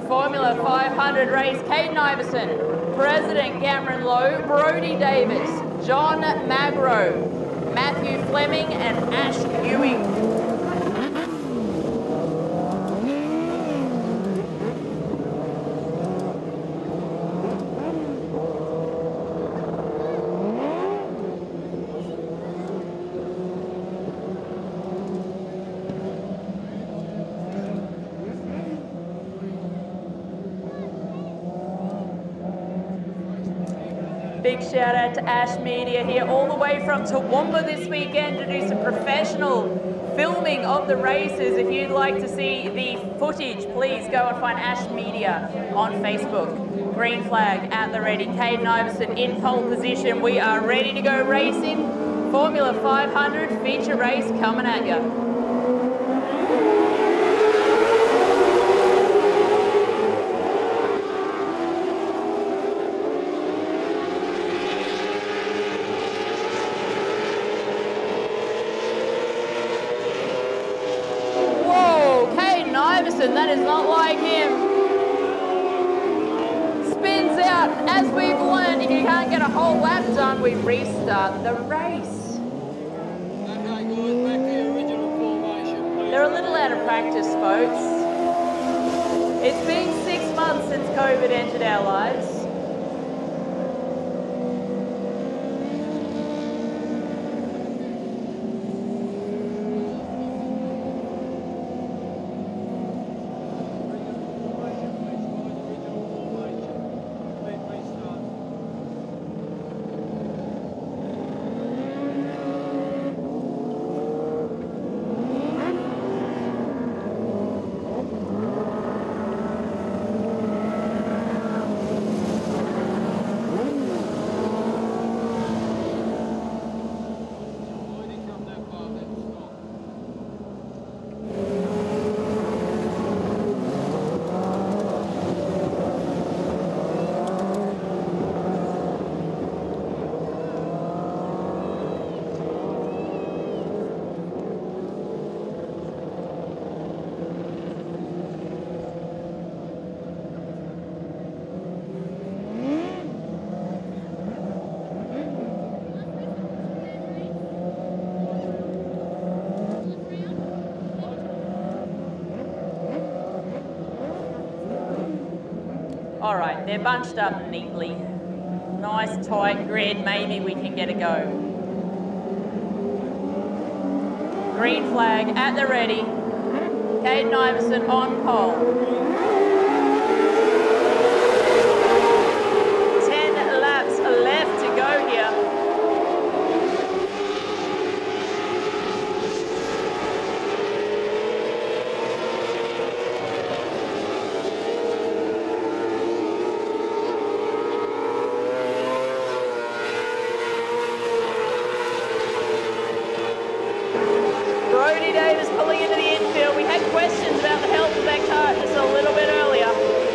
Formula 500 race, Caden Iverson, President Cameron Lowe, Brody Davis, John Magro, Matthew Fleming and Ash Ewing. Big shout out to Ash Media here, all the way from Toowoomba this weekend to do some professional filming of the races. If you'd like to see the footage, please go and find Ash Media on Facebook. Green flag at the ready. Caden Iverson in pole position. We are ready to go racing. Formula 500 feature race coming at you. That is not like him. Spins out. As we've learned, if you can't get a whole lap done, we restart the race. They're a little out of practice, folks. It's been 6 months since COVID entered our lives. All right, they're bunched up neatly. Nice tight grid, maybe we can get a go. Green flag at the ready. Caden Iverson on pole. 10 laps left to go here. Brody Davis pulling into the infield. We had questions about the health of that car just a little bit earlier.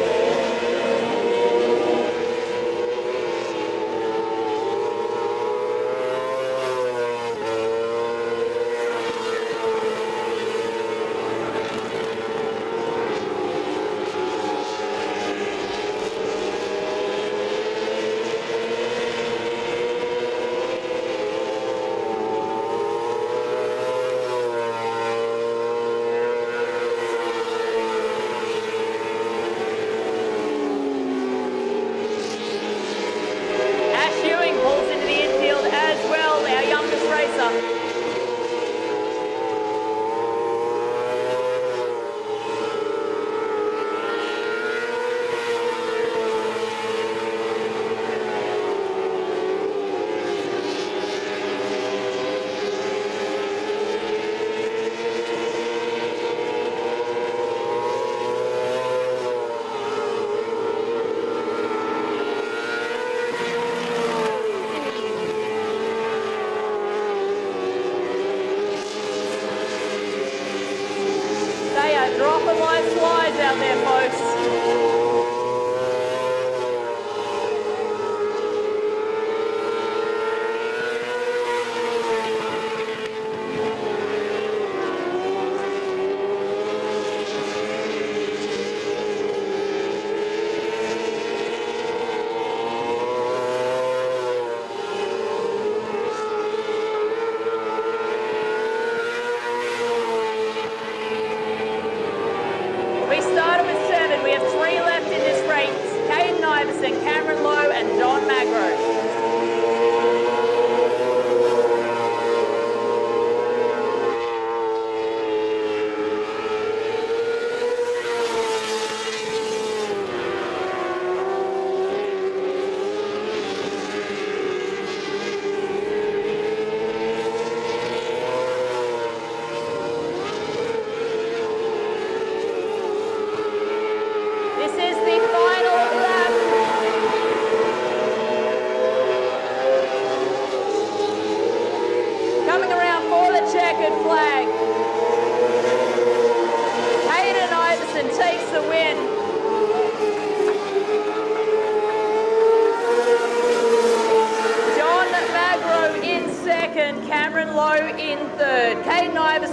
Dropping like flies out there, folks.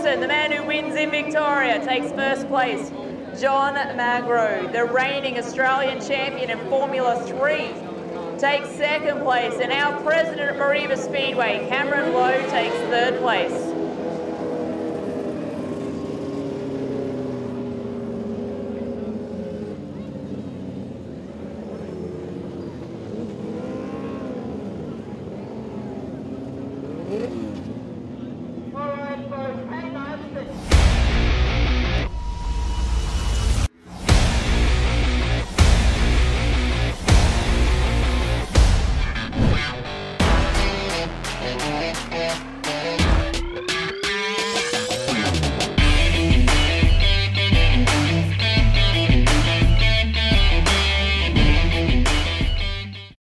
Hamilton, the man who wins in Victoria, takes first place. John Magro, the reigning Australian champion in Formula 3, takes second place. And our president of Mareeba Speedway, Cameron Lowe, takes third place.